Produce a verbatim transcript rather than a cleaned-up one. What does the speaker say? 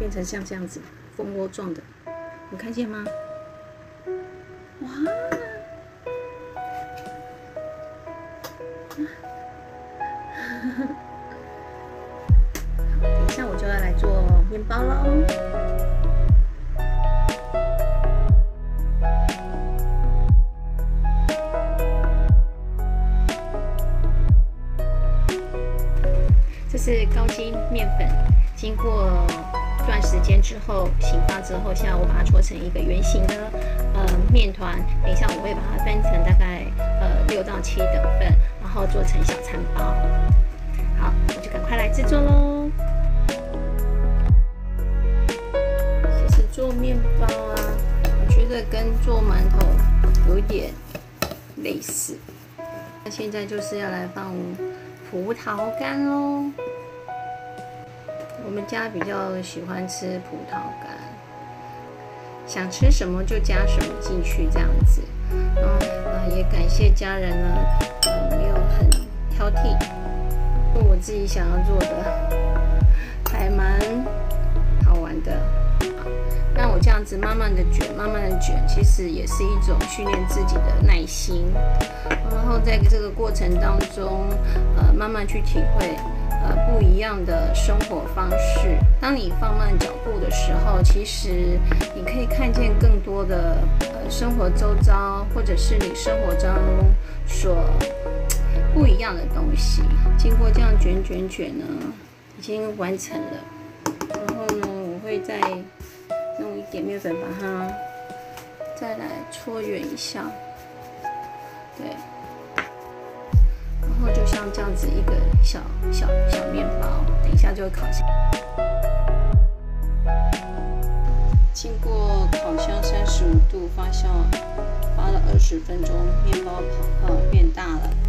变成像这样子蜂窝状的，你看见吗？哇！等一下我就要来做面包喽。这是高筋面粉，经过一段时间之后醒发之后，现在我把它搓成一个圆形的呃面团。等一下我会把它分成大概呃六到七等份，然后做成小餐包。好，我就赶快来制作喽。其实做面包啊，我觉得跟做馒头有一点类似。那现在就是要来放葡萄干喽。我们家比较喜欢吃葡萄干，想吃什么就加什么进去这样子。然后呃也感谢家人呢，呃没有很挑剔，我自己想要做的还蛮好玩的。那我这样子慢慢的卷，慢慢的卷，其实也是一种训练自己的耐心。然后在这个过程当中，呃，慢慢去体会，呃，不一样的生活方式。当你放慢脚步的时候，其实你可以看见更多的呃生活周遭，或者是你生活中所不一样的东西。经过这样卷卷卷呢，已经完成了。然后呢，我会再弄一点面粉，把它再来搓圆一下，对，然后就像这样子一个小小小面包，等一下就会烤箱。经过烤箱三十五度发酵，发了二十分钟，面包跑呃变大了。